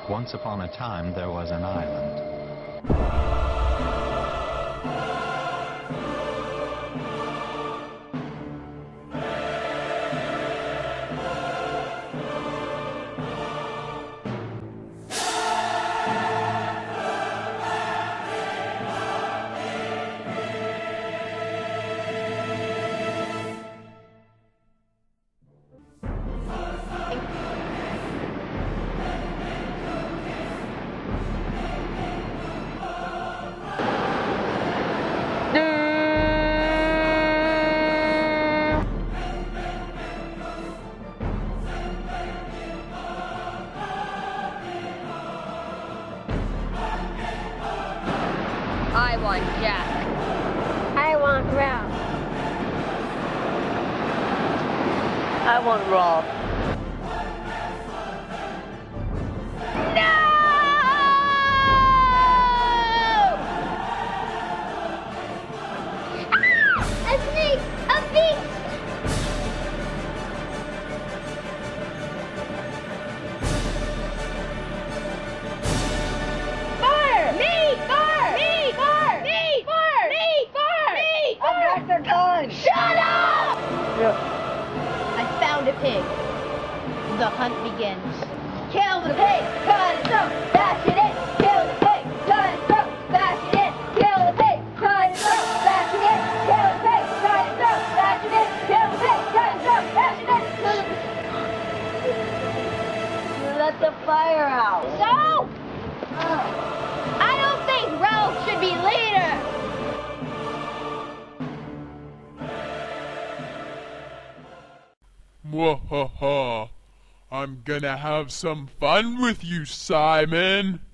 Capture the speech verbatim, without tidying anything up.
Once upon a time, there was an island. I want Jack. I want Ralph. I want Rolf. No! Ah! A snake! A beast! Fire! Me! Fire! Me! Fire! Me! Fire! Me! Fire! Me! Fire! Object their gun! Shut up! Yeah. I found a pig. The hunt begins. Kill the pig! Cut its throat! Bash it in! Kill the pig! Cut its throat! Bash it in! Kill the pig! Cut its throat! Bash it in! Kill the pig! Cut its throat! Bash it in! Kill the pig! Cut its throat! Bash it in! You let the fire out. So? I don't think Ralph should be leader! Mwahaha. I'm gonna have some fun with you, Simon.